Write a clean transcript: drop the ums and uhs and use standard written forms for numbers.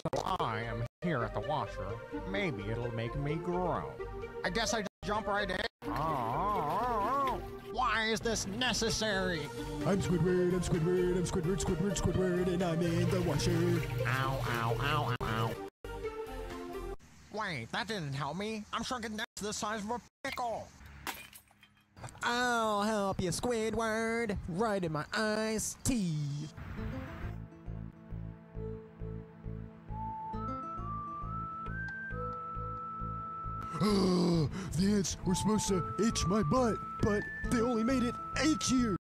I am here at the washer. Maybe it'll make me grow. I guess I just jump right in. Oh, why is this necessary? I'm Squidward, Squidward, and I'm in the washer. Ow, ow, ow, ow. Wait, that didn't help me. I'm shrunken down to the size of a pickle. I'll help you, Squidward. Right in my iced tea. The ants were supposed to itch my butt, but they only made it 8 years.